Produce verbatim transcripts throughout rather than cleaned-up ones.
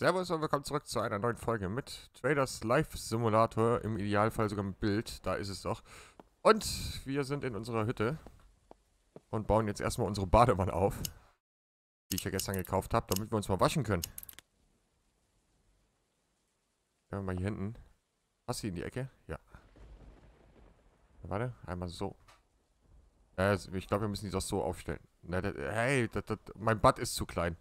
Servus und willkommen zurück zu einer neuen Folge mit Traders Life Simulator, im Idealfall sogar mit Bild, da ist es doch. Und wir sind in unserer Hütte und bauen jetzt erstmal unsere Badewanne auf, die ich ja gestern gekauft habe, damit wir uns mal waschen können. Können wir mal hier hinten. Hast du in die Ecke? Ja. Warte, einmal so. Äh, ich glaube, wir müssen die doch so aufstellen. Na, das, hey, das, das, mein Bad ist zu klein.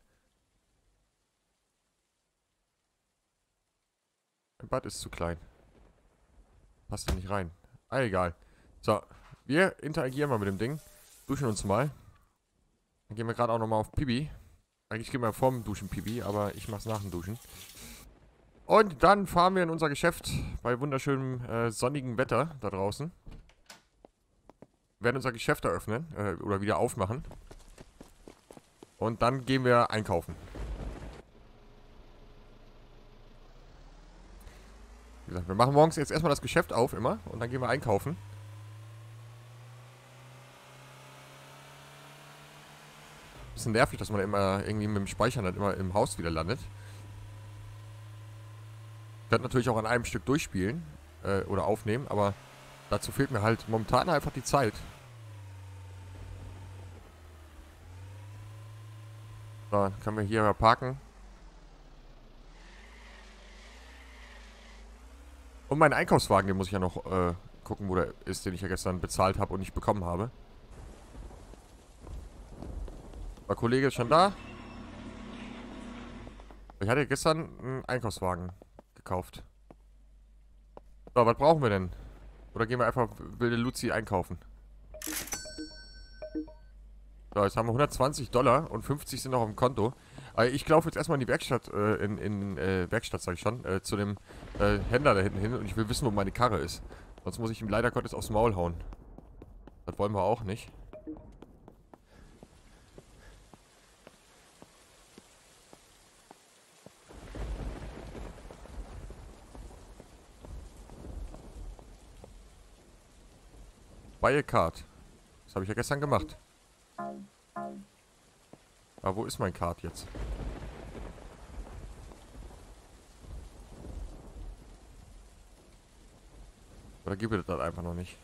Mein Bad ist zu klein. Passt da nicht rein. Ah, egal. So, wir interagieren mal mit dem Ding. Duschen uns mal. Dann gehen wir gerade auch nochmal auf Pipi. Eigentlich gehen wir vorm Duschen Pipi, aber ich mach's nach dem Duschen. Und dann fahren wir in unser Geschäft bei wunderschönem äh, sonnigem Wetter da draußen. Wir werden unser Geschäft eröffnen äh, oder wieder aufmachen. Und dann gehen wir einkaufen. Wie gesagt, wir machen morgens jetzt erstmal das Geschäft auf immer und dann gehen wir einkaufen. Bisschen nervig, dass man immer irgendwie mit dem Speichern dann immer im Haus wieder landet. Ich könnte natürlich auch an einem Stück durchspielen äh, oder aufnehmen, aber dazu fehlt mir halt momentan einfach die Zeit. So, dann können wir hier mal parken. Und meinen Einkaufswagen, den muss ich ja noch äh, gucken, wo der ist, den ich ja gestern bezahlt habe und nicht bekommen habe. Der Kollege ist schon da. Ich hatte gestern einen Einkaufswagen gekauft. So, was brauchen wir denn? Oder gehen wir einfach wilde Luzi einkaufen? So, jetzt haben wir hundertzwanzig Dollar und fünfzig sind noch auf dem Konto. Aber ich laufe jetzt erstmal in die Werkstatt, äh, in, in, äh, Werkstatt sag ich schon, äh, zu dem äh, Händler da hinten hin und ich will wissen, wo meine Karre ist. Sonst muss ich ihm leider Gottes aufs Maul hauen. Das wollen wir auch nicht. Buy a card. Das habe ich ja gestern gemacht. Aber wo ist mein Card jetzt? Oder gibt es das einfach noch nicht?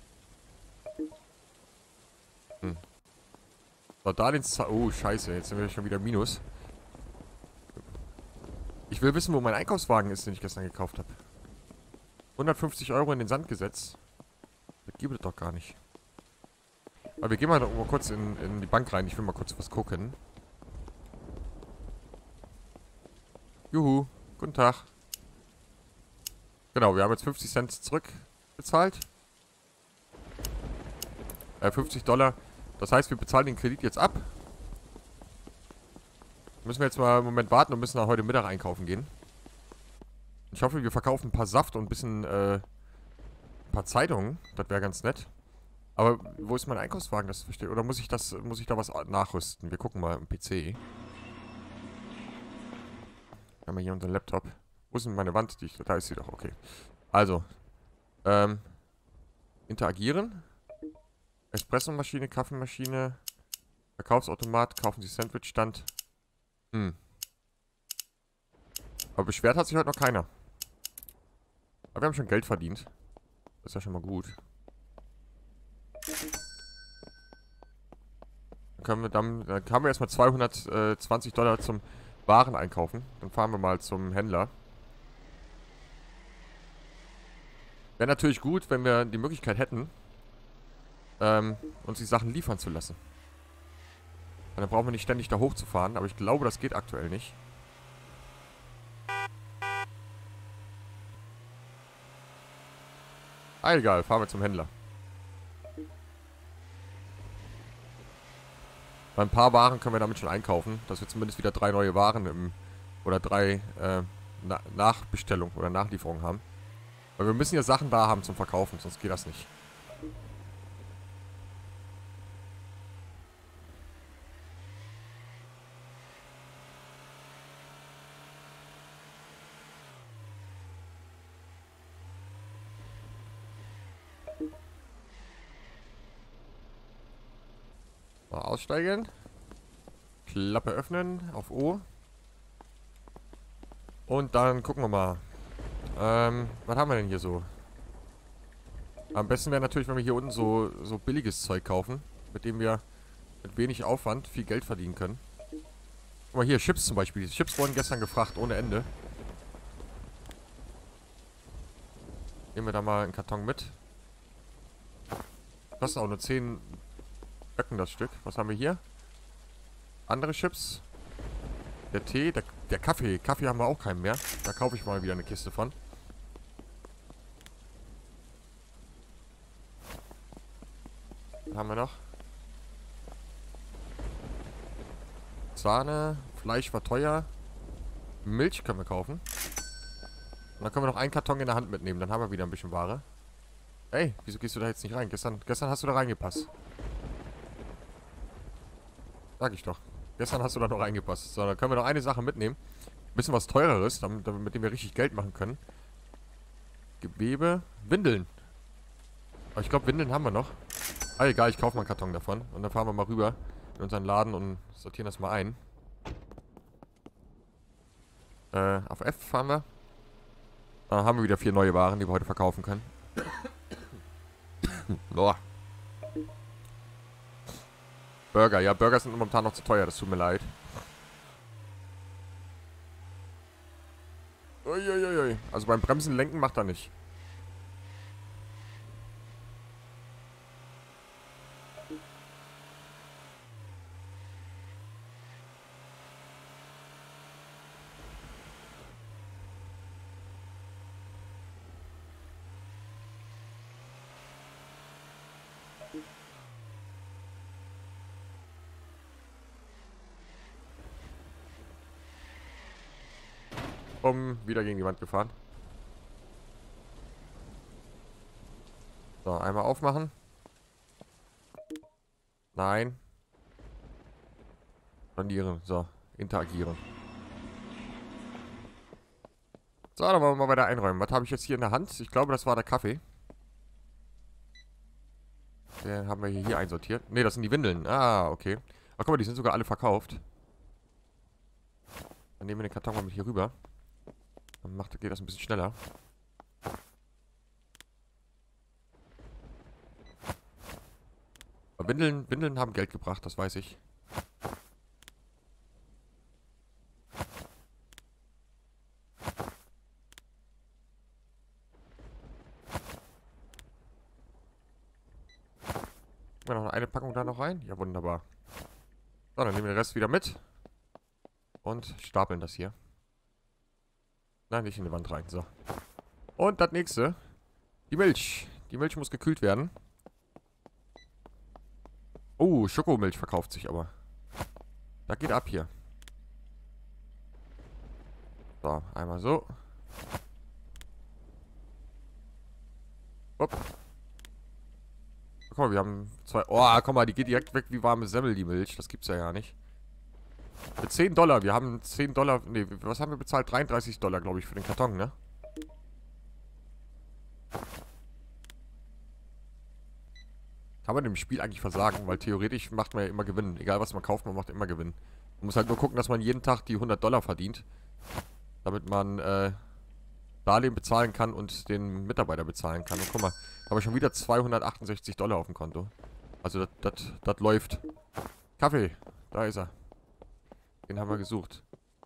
Hm. So, da den Z Oh, scheiße. Jetzt sind wir schon wieder Minus. Ich will wissen, wo mein Einkaufswagen ist, den ich gestern gekauft habe. hundertfünfzig Euro in den Sand gesetzt. Das gibt es doch gar nicht. Aber wir gehen mal, mal kurz in, in die Bank rein. Ich will mal kurz was gucken. Juhu. Guten Tag. Genau, wir haben jetzt fünfzig Cent zurückbezahlt. Äh, fünfzig Dollar. Das heißt, wir bezahlen den Kredit jetzt ab. Müssen wir jetzt mal einen Moment warten und müssen dann heute Mittag einkaufen gehen. Ich hoffe, wir verkaufen ein paar Saft und ein bisschen, äh, ein paar Zeitungen. Das wäre ganz nett. Aber wo ist mein Einkaufswagen? Das verstehe ich. Oder muss ich das, muss ich da was nachrüsten? Wir gucken mal im P C. Haben wir hier unseren Laptop. Wo ist denn meine Wand? Die ich, da ist sie doch, okay. Also. Ähm. Interagieren. Espressomaschine, Kaffeemaschine. Verkaufsautomat. Kaufen Sie Sandwichstand. Hm. Aber beschwert hat sich heute noch keiner. Aber wir haben schon Geld verdient. Das ist ja schon mal gut. Dann können wir dann, dann haben wir erstmal zweihundertzwanzig Dollar zum Waren einkaufen. Dann fahren wir mal zum Händler. Wäre natürlich gut, wenn wir die Möglichkeit hätten, ähm, uns die Sachen liefern zu lassen. Dann brauchen wir nicht ständig da hochzufahren, aber ich glaube, das geht aktuell nicht. Ah, egal, fahren wir zum Händler. Bei ein paar Waren können wir damit schon einkaufen, dass wir zumindest wieder drei neue Waren im, oder drei äh, Na Nachbestellungen oder Nachlieferungen haben. Weil wir müssen ja Sachen da haben zum Verkaufen, sonst geht das nicht. Mal aussteigen. Klappe öffnen auf O. Und dann gucken wir mal. Ähm, was haben wir denn hier so? Am besten wäre natürlich, wenn wir hier unten so, so billiges Zeug kaufen, mit dem wir mit wenig Aufwand viel Geld verdienen können. Guck mal hier, Chips zum Beispiel. Die Chips wurden gestern gefragt, ohne Ende. Nehmen wir da mal einen Karton mit. Kostet auch nur zehn Böcken das Stück. Was haben wir hier? Andere Chips. Der Tee, der, der Kaffee. Kaffee haben wir auch keinen mehr. Da kaufe ich mal wieder eine Kiste von. Was haben wir noch? Sahne. Fleisch war teuer. Milch können wir kaufen. Und dann können wir noch einen Karton in der Hand mitnehmen. Dann haben wir wieder ein bisschen Ware. Ey, wieso gehst du da jetzt nicht rein? Gestern, gestern hast du da reingepasst. Sag ich doch. Gestern hast du da noch reingepasst. So, dann können wir noch eine Sache mitnehmen. Ein bisschen was teureres, damit, damit, mit dem wir richtig Geld machen können. Gewebe. Windeln. Aber ich glaube, Windeln haben wir noch. Ah, egal, ich kaufe mal einen Karton davon. Und dann fahren wir mal rüber in unseren Laden und sortieren das mal ein. Äh, auf F fahren wir. Da haben wir wieder vier neue Waren, die wir heute verkaufen können. Boah. Burger, ja, Burger sind momentan noch zu teuer, das tut mir leid. Uiuiui. Also beim Bremsen lenken macht er nicht. Um, wieder gegen die Wand gefahren. So, einmal aufmachen. Nein. Stornieren. So, interagieren. So, dann wollen wir mal weiter einräumen. Was habe ich jetzt hier in der Hand? Ich glaube, das war der Kaffee. Den haben wir hier, hier einsortiert. Ne, das sind die Windeln. Ah, okay. Ach, guck mal, die sind sogar alle verkauft. Dann nehmen wir den Karton mal mit hier rüber. Dann macht, geht das ein bisschen schneller. Aber Windeln, Windeln haben Geld gebracht, das weiß ich. Wir noch eine Packung da noch rein? Ja, wunderbar. So, dann nehmen wir den Rest wieder mit. Und stapeln das hier. Nein, nicht in die Wand rein. So. Und das nächste. Die Milch. Die Milch muss gekühlt werden. Oh, Schokomilch verkauft sich aber. Da geht ab hier. So, einmal so. Hopp. Guck mal, wir haben zwei... Oh, guck mal, die geht direkt weg wie warme Semmel, die Milch. Das gibt's ja gar nicht. Für zehn Dollar. Wir haben zehn Dollar... Ne, was haben wir bezahlt? dreiunddreißig Dollar, glaube ich, für den Karton, ne? Kann man im Spiel eigentlich versagen, weil theoretisch macht man ja immer Gewinn. Egal, was man kauft, man macht immer Gewinn. Man muss halt nur gucken, dass man jeden Tag die hundert Dollar verdient. Damit man, äh... Darlehen bezahlen kann und den Mitarbeiter bezahlen kann. Und guck mal, habe ich schon wieder zweihundertachtundsechzig Dollar auf dem Konto. Also, das läuft. Kaffee, da ist er. Den haben wir gesucht.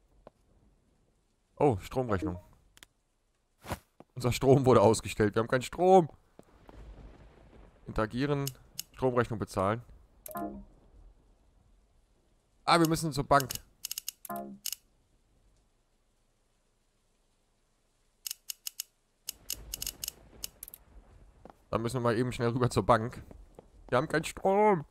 Oh, Stromrechnung. Unser Strom wurde ausgestellt. Wir haben keinen Strom. Interagieren. Stromrechnung bezahlen. Ah, wir müssen zur Bank. Dann müssen wir mal eben schnell rüber zur Bank. Wir haben keinen Strom.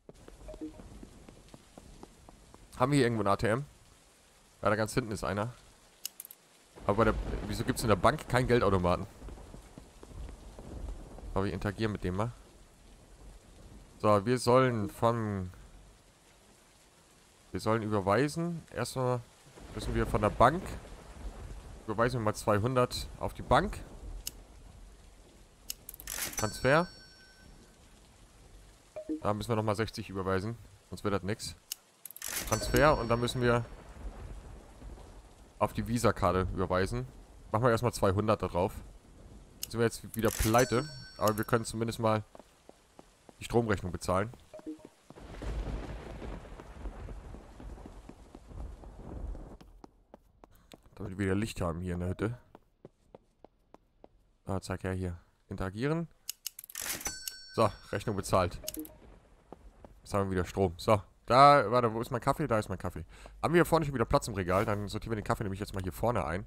Haben wir hier irgendwo ein A T M? Ja, da ganz hinten ist einer. Aber bei der... Wieso gibt es in der Bank keinen Geldautomaten? Aber wir interagieren mit dem mal. So, wir sollen von... Wir sollen überweisen. Erstmal müssen wir von der Bank... Überweisen wir mal zweihundert auf die Bank. Transfer. Da müssen wir nochmal sechzig überweisen. Sonst wird das nix. Transfer und dann müssen wir auf die Visa-Karte überweisen. Machen wir erstmal zweihundert da drauf. Sind wir jetzt wieder pleite. Aber wir können zumindest mal die Stromrechnung bezahlen. Damit wir wieder Licht haben hier in der Hütte. Ah, zeig her hier. Interagieren. So, Rechnung bezahlt. Jetzt haben wir wieder Strom. So, da, warte, wo ist mein Kaffee? Da ist mein Kaffee. Haben wir hier vorne schon wieder Platz im Regal? Dann sortieren wir den Kaffee nämlich jetzt mal hier vorne ein.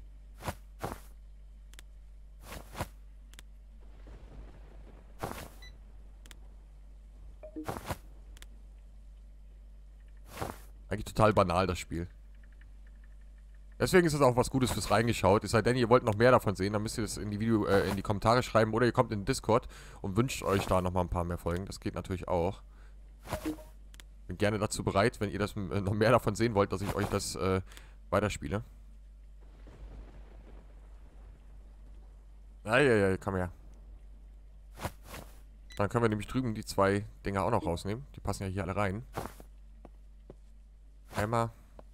Eigentlich total banal, das Spiel. Deswegen ist es auch was Gutes fürs Reingeschaut. Es sei denn, ihr wollt noch mehr davon sehen, dann müsst ihr das in die Video, äh, in die Kommentare schreiben. Oder ihr kommt in den Discord und wünscht euch da nochmal ein paar mehr Folgen. Das geht natürlich auch. Bin gerne dazu bereit, wenn ihr das äh, noch mehr davon sehen wollt, dass ich euch das äh, weiterspiele. Eieiei, komm her. Dann können wir nämlich drüben die zwei Dinger auch noch rausnehmen. Die passen ja hier alle rein. Einmal.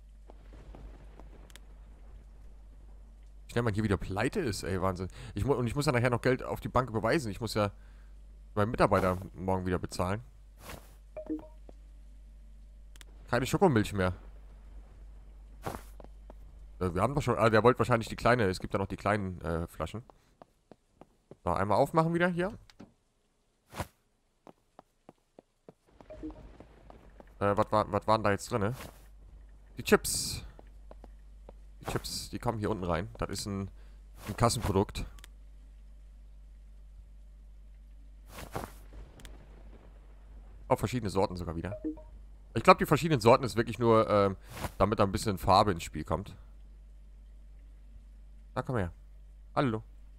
Wie schnell man hier wieder pleite ist, ey, Wahnsinn. Ich und ich muss ja nachher noch Geld auf die Bank überweisen. Ich muss ja meinen Mitarbeiter morgen wieder bezahlen. Keine Schokomilch mehr. Äh, wir haben doch schon... Ah, der wollte wahrscheinlich die kleine... Es gibt ja noch die kleinen äh, Flaschen. So, einmal aufmachen wieder hier. Äh, was war, was waren da jetzt drin? Die Chips. Die Chips, die kommen hier unten rein. Das ist ein, ein Kassenprodukt. Auch verschiedene Sorten sogar wieder. Ich glaube, die verschiedenen Sorten ist wirklich nur, ähm, damit da ein bisschen Farbe ins Spiel kommt. Na, komm her. Hallo.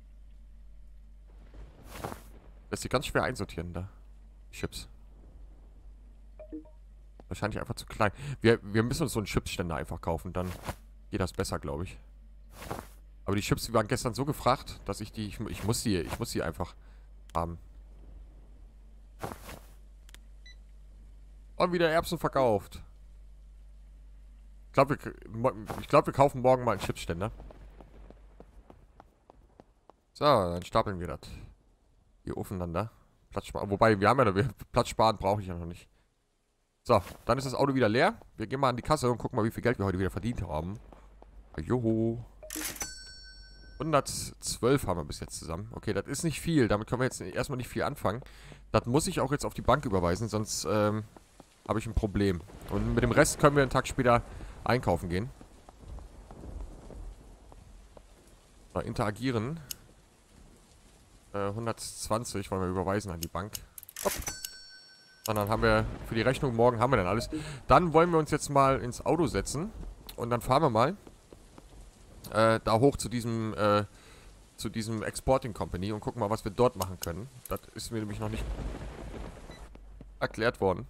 Lässt sich ganz schwer einsortieren da. Chips. Wahrscheinlich einfach zu klein. Wir, wir müssen uns so einen Chipsständer einfach kaufen, dann geht das besser, glaube ich. Aber die Chips, die waren gestern so gefragt, dass ich die... Ich, ich muss die, ich muss die einfach haben. Und wieder Erbsen verkauft. Ich glaube, wir, ich glaub, wir kaufen morgen mal einen Chipsständer. So, dann stapeln wir das. Hier aufeinander. Platz sparen. Wobei, wir haben ja noch... Platz sparen brauche ich ja noch nicht. So, dann ist das Auto wieder leer. Wir gehen mal an die Kasse und gucken mal, wie viel Geld wir heute wieder verdient haben. Joho. hundertzwölf haben wir bis jetzt zusammen. Okay, das ist nicht viel. Damit können wir jetzt erstmal nicht viel anfangen. Das muss ich auch jetzt auf die Bank überweisen, sonst ähm, habe ich ein Problem. Und mit dem Rest können wir einen Tag später einkaufen gehen. So, interagieren. Äh, hundertzwanzig wollen wir überweisen an die Bank. Hopp. Und dann haben wir für die Rechnung morgen haben wir dann alles. Dann wollen wir uns jetzt mal ins Auto setzen. Und dann fahren wir mal äh, da hoch zu diesem äh, zu diesem Exporting Company und gucken mal, was wir dort machen können. Das ist mir nämlich noch nicht erklärt worden.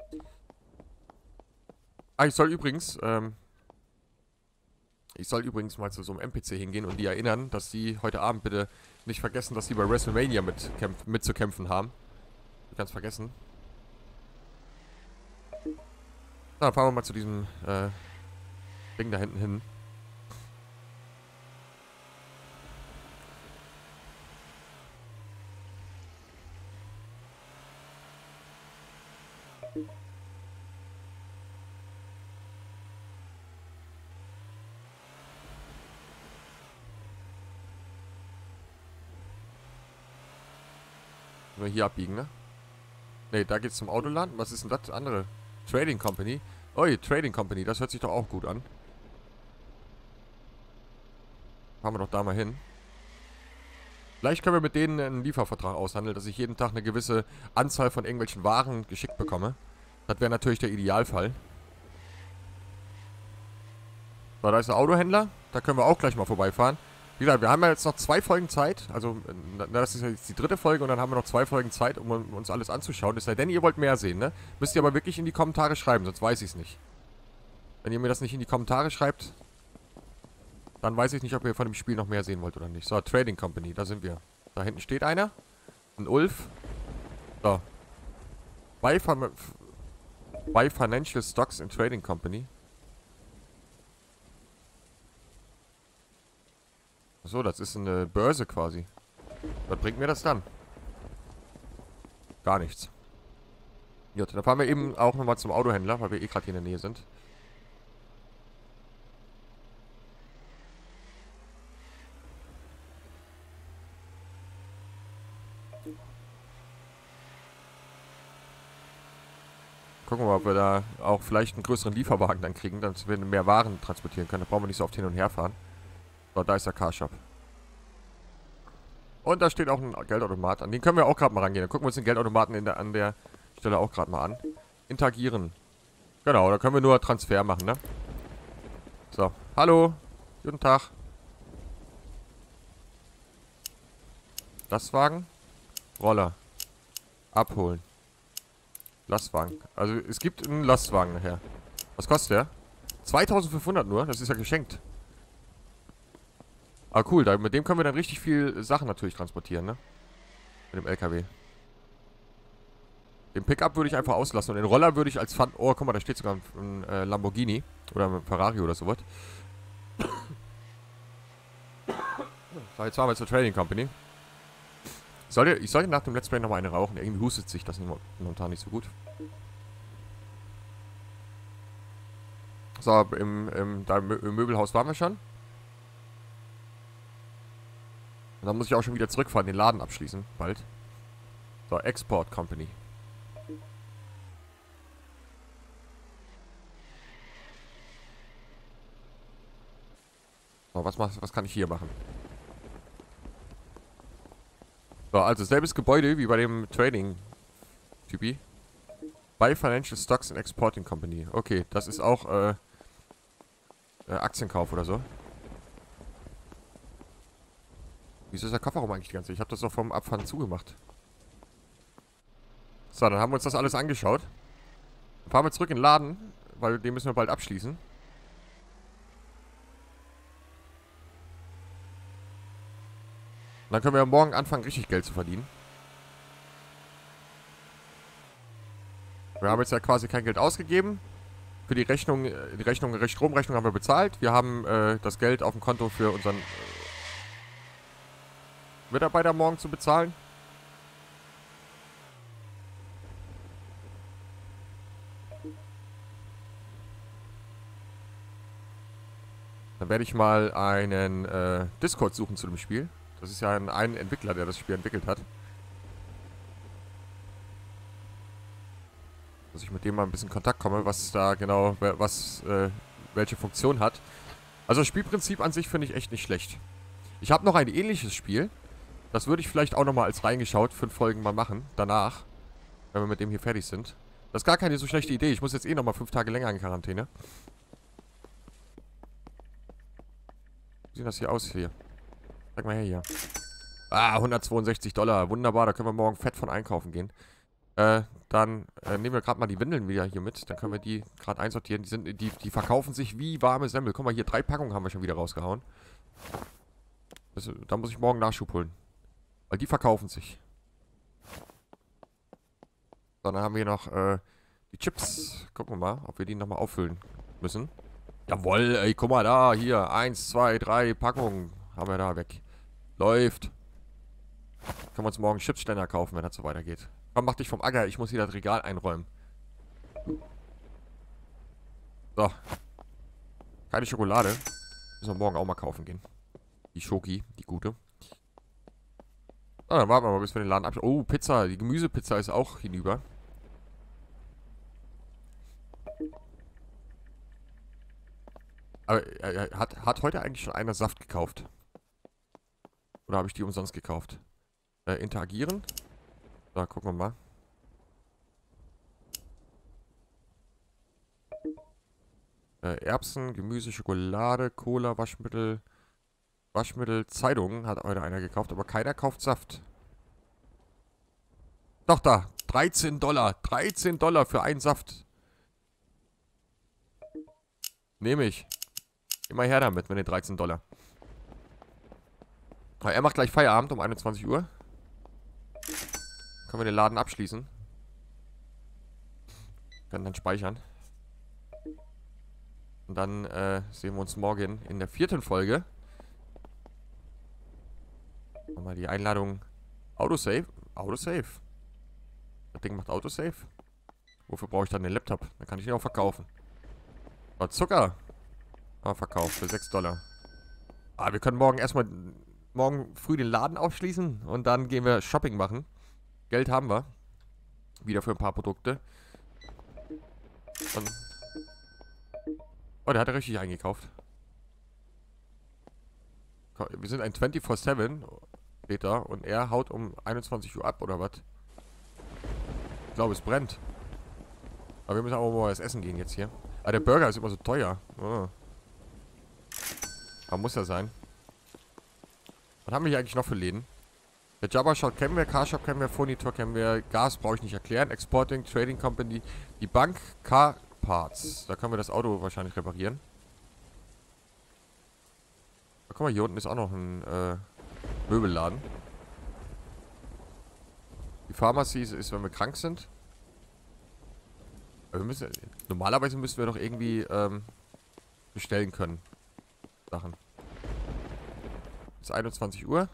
Ah, ich soll übrigens ähm, ich soll übrigens mal zu so einem N P C hingehen und die erinnern, dass die heute Abend bitte nicht vergessen, dass die bei WrestleMania mitkämpf mitzukämpfen haben. Du kannst vergessen. Na, dann fahren wir mal zu diesem äh, Ding da hinten hin. Nur hier abbiegen, ne? Ne, da geht's zum Autoladen. Was ist denn das andere? Trading Company. Oi, Trading Company, das hört sich doch auch gut an. Fahren wir doch da mal hin. Vielleicht können wir mit denen einen Liefervertrag aushandeln, dass ich jeden Tag eine gewisse Anzahl von irgendwelchen Waren geschickt bekomme. Das wäre natürlich der Idealfall. So, da ist der Autohändler. Da können wir auch gleich mal vorbeifahren. Wie gesagt, wir haben ja jetzt noch zwei Folgen Zeit. Also, das ist jetzt die dritte Folge und dann haben wir noch zwei Folgen Zeit, um uns alles anzuschauen. Es sei denn, ihr wollt mehr sehen, ne? Müsst ihr aber wirklich in die Kommentare schreiben, sonst weiß ich es nicht. Wenn ihr mir das nicht in die Kommentare schreibt, dann weiß ich nicht, ob ihr von dem Spiel noch mehr sehen wollt oder nicht. So, Trading Company, da sind wir. Da hinten steht einer. Ein Ulf. So. Buy, Buy Financial Stocks in Trading Company. Achso, das ist eine Börse quasi. Was bringt mir das dann? Gar nichts. Gut, dann fahren wir eben auch nochmal zum Autohändler, weil wir eh gerade hier in der Nähe sind. Gucken wir mal, ob wir da auch vielleicht einen größeren Lieferwagen dann kriegen, dass wir mehr Waren transportieren können. Da brauchen wir nicht so oft hin und her fahren. So, da ist der Carshop. Und da steht auch ein Geldautomat. An den können wir auch gerade mal rangehen. Dann gucken wir uns den Geldautomaten in der, an der Stelle auch gerade mal an. Interagieren. Genau, da können wir nur Transfer machen, ne? So, hallo. Guten Tag. Lastwagen. Roller. Abholen. Lastwagen. Also es gibt einen Lastwagen nachher. Was kostet der? zweitausendfünfhundert nur? Das ist ja geschenkt. Ah, cool. Da, mit dem können wir dann richtig viel Sachen natürlich transportieren, ne? Mit dem L K W. Den Pickup würde ich einfach auslassen. Und den Roller würde ich als Pfand... Oh, guck mal, da steht sogar ein, ein äh, Lamborghini. Oder ein Ferrari oder sowas. So, jetzt fahren wir zur Trading Company. Sollte, ich sollte nach dem Let's Play nochmal eine rauchen. Irgendwie hustet sich das momentan nicht so gut. So, im, im, da im Möbelhaus waren wir schon. Und dann muss ich auch schon wieder zurückfahren, den Laden abschließen. Bald. So, Export Company. So, was, was kann ich hier machen? So, also selbes Gebäude wie bei dem Trading-Typi. Bei Financial Stocks and Exporting Company. Okay, das ist auch äh, äh, Aktienkauf oder so. Wieso ist der Kofferraum eigentlich die ganze Zeit? Ich habe das doch vom Abfahren zugemacht. So, dann haben wir uns das alles angeschaut. Dann fahren wir zurück in den Laden, weil den müssen wir bald abschließen. Und dann können wir ja morgen anfangen, richtig Geld zu verdienen. Wir haben jetzt ja quasi kein Geld ausgegeben. Für die Rechnung, die Rechnung, die Stromrechnung haben wir bezahlt. Wir haben äh, das Geld auf dem Konto für unseren äh, Mitarbeiter morgen zu bezahlen. Dann werde ich mal einen äh, Discord suchen zu dem Spiel. Das ist ja ein, ein Entwickler, der das Spiel entwickelt hat. Dass ich mit dem mal ein bisschen in Kontakt komme, was da genau, was, äh, welche Funktion hat. Also das Spielprinzip an sich finde ich echt nicht schlecht. Ich habe noch ein ähnliches Spiel. Das würde ich vielleicht auch nochmal als reingeschaut, fünf Folgen mal machen, danach. Wenn wir mit dem hier fertig sind. Das ist gar keine so schlechte Idee. Ich muss jetzt eh nochmal fünf Tage länger in Quarantäne. Wie sieht das hier aus hier? Sag mal her hier. Ah, hundertzweiundsechzig Dollar. Wunderbar, da können wir morgen fett von einkaufen gehen. Äh, dann äh, nehmen wir gerade mal die Windeln wieder hier mit. Dann können wir die gerade einsortieren. Die, sind, die, die verkaufen sich wie warme Semmel. Guck mal, hier drei Packungen haben wir schon wieder rausgehauen. Das, da muss ich morgen Nachschub holen. Weil die verkaufen sich. So, dann haben wir hier noch äh, die Chips. Gucken wir mal, ob wir die nochmal auffüllen müssen. Jawohl, ey, guck mal da. Hier, eins, zwei, drei Packungen haben wir da weg. Läuft. Können wir uns morgen Chipsständer kaufen, wenn das so weitergeht. Komm, mach dich vom Acker. Ich muss hier das Regal einräumen. So. Keine Schokolade. Müssen wir morgen auch mal kaufen gehen. Die Schoki, die gute. Ah, dann warten wir mal, bis wir den Laden abschließen. Oh, Pizza. Die Gemüsepizza ist auch hinüber. Aber äh, hat, hat heute eigentlich schon einer Saft gekauft? Oder habe ich die umsonst gekauft? Äh, interagieren. Da, gucken wir mal. Äh, Erbsen, Gemüse, Schokolade, Cola, Waschmittel, Waschmittel, Zeitungen hat heute einer gekauft, aber keiner kauft Saft. Doch, da. dreizehn Dollar. dreizehn Dollar für einen Saft. Nehme ich. Geh mal her damit mit den dreizehn Dollar. Aber er macht gleich Feierabend um einundzwanzig Uhr. Können wir den Laden abschließen. Können dann speichern. Und dann äh, sehen wir uns morgen in der vierten Folge. Nochmal die Einladung. Autosave? Autosave. Das Ding macht Autosave. Wofür brauche ich dann den Laptop? Dann kann ich ihn auch verkaufen. Oh, Zucker. Ah, verkauft für sechs Dollar. Ah, wir können morgen erstmal morgen früh den Laden aufschließen und dann gehen wir Shopping machen. Geld haben wir. Wieder für ein paar Produkte. Und oh, der hat ja richtig eingekauft. Wir sind ein vierundzwanzig sieben später und er haut um einundzwanzig Uhr ab, oder was? Ich glaube, es brennt. Aber wir müssen auch mal was essen gehen jetzt hier. Ah, der Burger ist immer so teuer. Oh. Aber muss ja sein. Was haben wir hier eigentlich noch für Läden? Der Jabba Shop kennen wir, Carshop kennen wir, Furniture kennen wir, Gas brauche ich nicht erklären, Exporting, Trading Company, die Bank, Car Parts. Da können wir das Auto wahrscheinlich reparieren. Oh, guck mal, hier unten ist auch noch ein äh, Möbelladen. Die Pharmacy ist, ist, wenn wir krank sind. Aber wir müssen, normalerweise müssten wir doch irgendwie ähm, bestellen können. Sachen. Es ist einundzwanzig Uhr.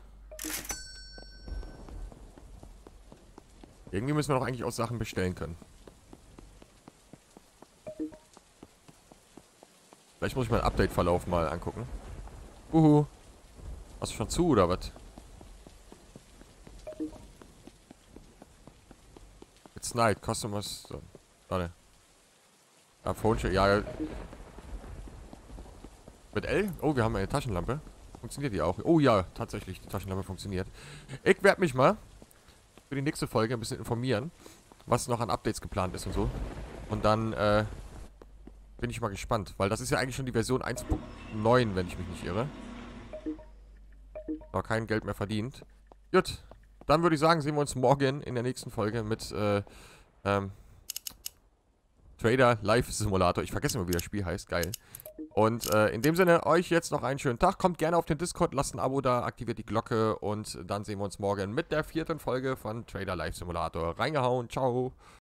Irgendwie müssen wir doch eigentlich auch Sachen bestellen können. Vielleicht muss ich mal einen Update-Verlauf mal angucken. Uhu. Hast du schon zu, oder was? It's night. Customers... So. Warte. Ah, Phone... Ja... Mit L? Oh, wir haben eine Taschenlampe. Funktioniert die auch? Oh ja, tatsächlich. Die Taschenlampe funktioniert. Ich werde mich mal für die nächste Folge ein bisschen informieren, was noch an Updates geplant ist und so. Und dann, äh... bin ich mal gespannt. Weil das ist ja eigentlich schon die Version eins Punkt neun, wenn ich mich nicht irre. Aber kein Geld mehr verdient. Gut. Dann würde ich sagen, sehen wir uns morgen in der nächsten Folge mit, äh, ähm, Trader Life Simulator. Ich vergesse immer, wie das Spiel heißt. Geil. Und äh, in dem Sinne, euch jetzt noch einen schönen Tag. Kommt gerne auf den Discord, lasst ein Abo da, aktiviert die Glocke und dann sehen wir uns morgen mit der vierten Folge von Trader Life Simulator. Reingehauen. Ciao.